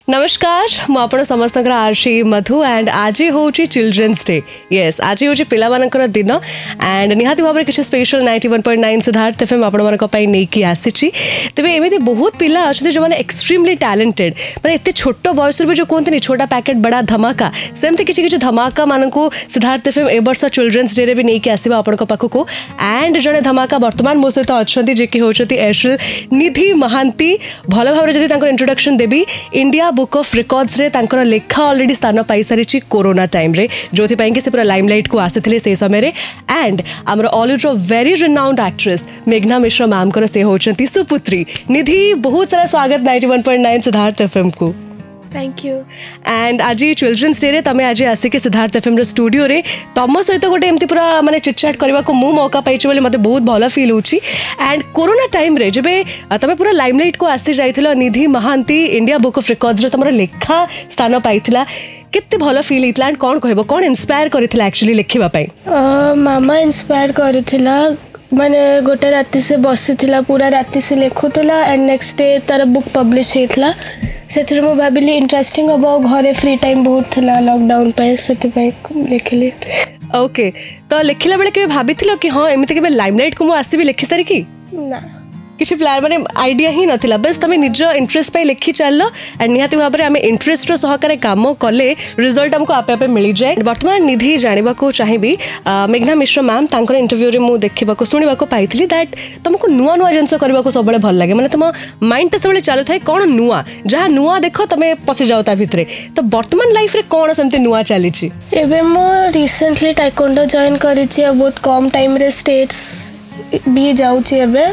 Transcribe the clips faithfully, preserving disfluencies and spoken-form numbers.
नमस्कार मु आपण समस्त आरशी मधु एंड आज हूँ चिल्ड्रेन्स डे येस आज हूँ पिला मानकर दिन एंड निहाती भाव में किसी special ninety one point nine Siddharth FM आपण नहीं आसी तेज एमती बहुत पिला अच्छा जो मैंने एक्सट्रीमली टैलेंटेड मैंने एत छोट बयस भी जो कहते छोटा पैकेट बड़ा धमाका सेमती किसी किसी धमाका मान को सिद्धार्थ एफएम ए वर्ष चिल्ड्रेन्स डे भी नहीं आसवा आपण पाखक एंड जड़े धमाका बर्तमान मो सहित अच्छा जे कि होती एयरसेल निधि महांती भल भाव जब इंट्रोडक्शन देवी इंडिया बुक ऑफ रिकॉर्ड्स रे तांकर लेखा ऑलरेडी स्थान पाई सारी कोरोना टाइम रे जो कि से पूरा लाइमलाइट को आसी से समय रे एंड आमर ऑलीवुड वेरी रिनाउंड एक्ट्रेस मेघना मिश्रा मैम को से होचंती सुपुत्री निधि बहुत सारा स्वागत ninety one point nine Siddharth FM को थैंक यू एंड आज चिल्ड्रेन्स डे रे तमे आज आसिक सिद्धार्थ एफएम रो स्टूडियो रे तम सहित गोटे एमती पूरा माने चिटचाट करबा को मु मौका पाइछि बोले मते बहुत भलो फील होछि एंड कोरोना टाइम रे जबे तमे पूरा लाइमलाइट को आसी जाइथिलो Nidhi Mahanty India book of records रे तमरो लेखा स्थान पाइथिला केते भलो फील हितला एंड कोन कहबो कोन इंस्पायर करिथिला एक्चुअली लिखिबा पई मामा इंस्पायर करिथिला माने गोटे राति से बसिथिला पूरा राति से लिखुथिला एंड नेक्स्ट डे तार बुक पब्लिश हेतला से मु भाविली इंटरेस्टिंग हम घरे फ्री टाइम बहुत थिला लॉकडाउन पे से लिखिली ओके तो लिखिला बेले के भाभी थिलो कि हां एमिते के लाइमलाइट को मु आसी भी लिखि सारी की ना किसी प्लान माने आइडिया ही नथिला बस तमे निज इंटरेस्ट पे लिखि चललो एंड निहाती भाबरे आमे इंटरेस्ट रो सहकारे काम कले रिजल्ट हमको आपे आपे मिली जाए वर्तमान निधि जानिबा को चाहिबी मेघना मिश्रा मैम तांकर इंटरव्यू रे मु देखिबा को सुनिबा को पाइथिली दैट तुमको नुआ नुआ जिंस करबा को सबले भल लागे माने तुम माइंड ते सबले चालू थाए कोन नुआ जहा नुआ देखो तमे पसि जाओ ता भितरे तो वर्तमान लाइफ रे कोन समते नुआ चली छी एबे मो रिसेंटली टाइकोंडो जॉइन करी छी बहुत कम टाइम रे स्टेट्स भी जाउ छी एबे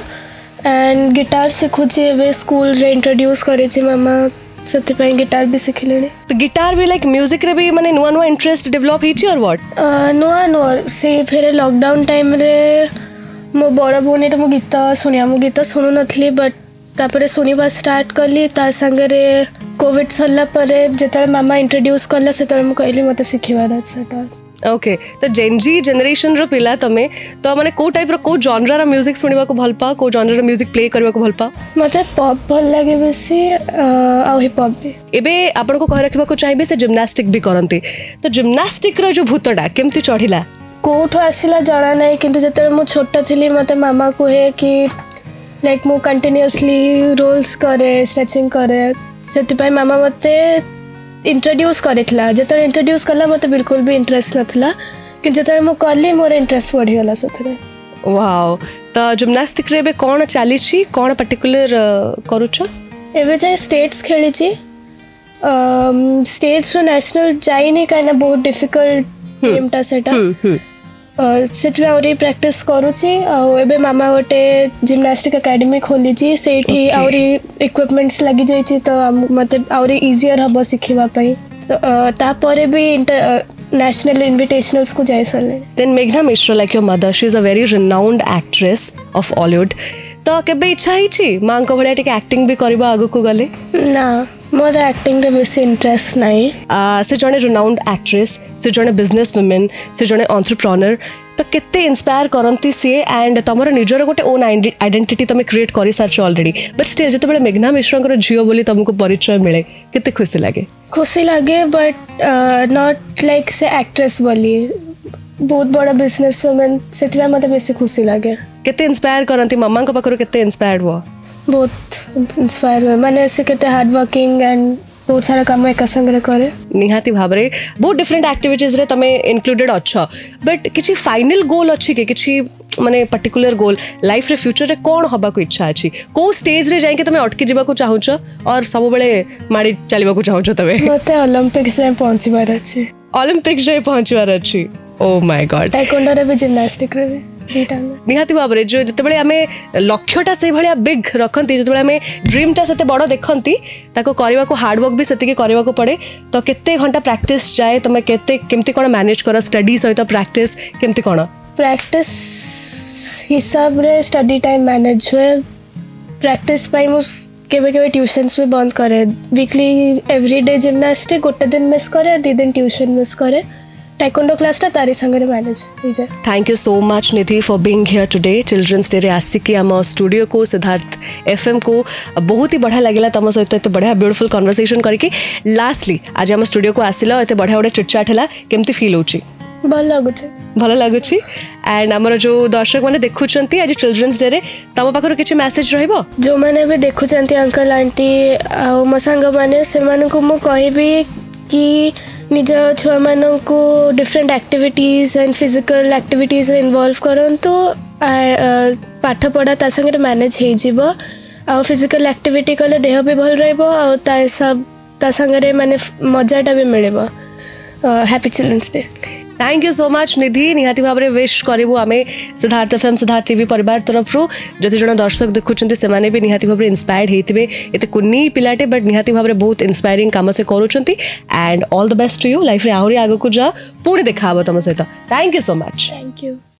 एंड गिटार सीखुची एबे स्कूल रे इंट्रोड्यूस करे छी मामा सते पई गिटार भी सिखलेनी तो गिटार भी लाइक म्यूजिक रे भी माने नुआ नुआ इंटरेस्ट डेवलप हिची और व्हाट नुआ नुआ से फेरे लॉकडाउन टाइम रे मो बड़ बोनी रे मो गीत सुनिया मो गीत सुनु नथली बट तापरे सुनिबा स्टार्ट करली तार संगे रे कोविड सरला परे जेतरे मामा इंट्रोड्यूस करला सेतरे मो कहली मते सिखिबार अछि ओके तो जेनजी जनरेशन रो पिला तमे तो माने को टाइप रो को जॉनरा रो म्यूजिक सुनिबा को भल पा को जॉनरा रो म्यूजिक प्ले करबा को भल पा मते पॉप भल लागे बेसी आ हिप हॉप भी एबे आपन को कह रखबा को चाहिबे से जिम्नास्टिक भी करंती तो जिम्नास्टिक रो जो भूतडा केमती चढ़िला कोठो आसिला जाना नै किंतु जेतरे मु छोटा थिली मते मामा को हे कि लाइक मु कंटीन्यूअसली रोल्स करे स्ट्रेचिंग करे सेति पई मामा मते इंट्रोड्यूस करेथिला जेतरे इंट्रोड्यूस कला मते बिल्कुल भी इंटरेस्ट नथला कि जेतरे मु करली मोर इंटरेस्ट बढ़ी गला सथरे वाओ तो जिम्नास्टिक रे बे कोन चाली छी कोन पर्टिकुलर करूछ एबे जे स्टेट्स खेली छी स्टेट्स रो नेशनल जाइने काना बहुत डिफिकल्ट गेम ता सेटा सेठवे औरी प्रैक्टिस करूची आ एबे मामा गोटे जिम्नास्टिक एकेडमी खोली छी सेठी औरी इक्विपमेंट्स लगी जाई छी तो मते औरी इजियर हबो सिखिबा पई तो ता परे भी नेशनल इनविटेशनल्स को जाय सरले देन मेघना Mishra like your mother she is a very renowned actress of Hollywood तो केबे इच्छा ही छी मां को भले टिके एक्टिंग भी करबा आगु को गले ना मोर एक्टिंग रे बेसी इंटरेस्ट नाही आ से जने रिनाउंड एक्ट्रेस से जने बिजनेस वुमेन से जने एंटरप्रेन्योर तो केते इंस्पायर करंती से एंड तमरो निजर गोटे ओन आइडेंटिटी तमे क्रिएट करि सारछ ऑलरेडी बट स्टिल जते बेले मेघना मिश्रा को जियो बोली तुमको परिचय मिले केते खुशी लागे खुशी लागे बट नॉट लाइक से एक्ट्रेस बोली बहुत बड़ा बिजनेस वुमेन सेतरा मते बेसी खुशी लागे केते इंस्पायर करंती मम्मा को पकरो केते इंस्पायर्ड हो बहुत इंस्पायर माने से केते हार्ड वर्किंग एंड बहुत सारा काम एक संग करे निहाती भाबरे बहुत डिफरेंट एक्टिविटीज रे तमे इंक्लूडेड अच्छा बट किछि फाइनल गोल अछि के किछि माने पर्टिकुलर गोल लाइफ रे फ्यूचर रे कोन होबा को इच्छा अछि को स्टेज रे जाय के तमे अटकी जिबा को चाहू छ और सब बेले माडी चलीबा को चाहू छ तबे मते ओलंपिक्स रे पहुंचीबार अछि ओलंपिक्स रे पहुंचीबार अछि ओ माय गॉड टाइकोंडो रे भी जिम्नास्टिक रे निहाती भाव में जो जिते आम लक्ष्यटा से भाया बिग रखती जो आम ड्रीमटा से बड़ देखती करने को हार्डवर्क भी से करने को पड़े तो केते घंटा प्रैक्टिस जाए तुम केते केमती कौन मैनेज कर स्टडी सहित प्रैक्टिस केमती कौन प्रैक्टिस हिसाब रे स्टडी टाइम मैनेज हुए प्रैक्टिस पाई मु केबे केबे ट्यूशन्स भी बंद करे वीकली एवरीडे जिम्नास्टिक गोटे दिन मिस करे दी दिन ट्यूशन मिस करे टाइकोंडो क्लासटा तारी संगे मैनेज हो जाए। Thank you so much Nidhi for being here today children's day रे आसिकी आम स्टूडियो को सिद्धार्थ एफएम को बहुत ही बढ़िया लगे तुम सहित एत बढ़िया ब्यूटीफुल कन्वर्सेशन करके लास्टली आज आम स्टूडियो को आसिल एत बढ़िया गोटे चिटचाट है केमती फील होची? भल लगुच भल लगुच एंड आमर जो दर्शक मैंने देखुं आज चिल्ड्रंस डे रे तुम पाखर किसी मेसेज रहिबो जो मैंने भी देखुं अंकल आंटी आ मो सांग मैंने से मु कहबी कि निज छुआ मानू different activities and physical activities involve करंतु पाठ पढ़ा ता संगे मैनेज हो जिवो आ फिजिकल एक्टिविटी कले देह भी भल रहइबो आ ता सब ता संगे माने मजाटा भी मिलेबो। Happy children's day. Thank you so much Nidhi निहाती भाव में विश करूँ आम सिद्धार्थ एफएम सिद्धार्थ टीवी परिवार तरफ जति जन दर्शक देखुं से भी निहाती भाव में इंस्पायर्ड होते ये कुनी पिलाटे बट निहाती भाव में बहुत इंस्पायरिंग काम से करुँच and all the best to you life रे आहरी आगक जा पुणी देखा तुम सहित। Thank you so much. Thank you.